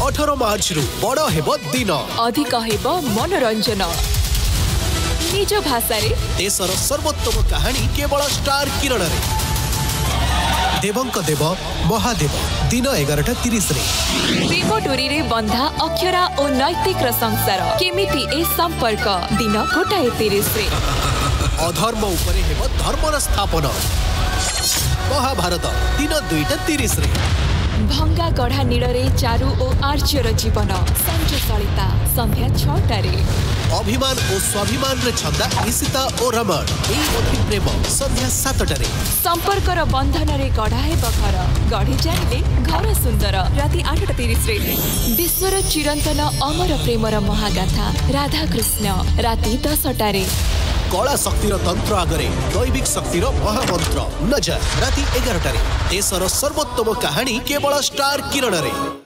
18 मार्च रु बड़ हेबो दिन अधिक हेबो मनोरंजन निज भाषा रे देशर सर्वोत्तम कहानी केवल स्टार किरण रे देवंक देव महादेव दिन 11:30 रे प्रेम डोरी रे बंधा अक्षरा और नैतिक संसार केमिति ए संपर्क दिन 1:30 रे अधर्म उपरे हेबो धर्मर स्थापन महाभारत दिन 2:30 रे भंगा गढ़ा नील रे चारू और आर्चर जीवन संजय सलिता संध्या 6टा रे अभिमान और स्वाभिमान रे छंदा ईशिता और रमण ए अति प्रेम संध्या 7टा रे संपर्कर बंधन रे गढ़ा हेबो घर गढ़ी जाइले घर सुंदर राति 8:30 रे विश्वर चिरंतन अमर प्रेमर महागाथा राधा कृष्ण राति 10टा रे कला शक्तिर तंत्र आगरे दैविक शक्तिर महामंत्र नजर राति 11टा रे देशर सर्वोत्तम कहानी केवल स्टार किरण रे।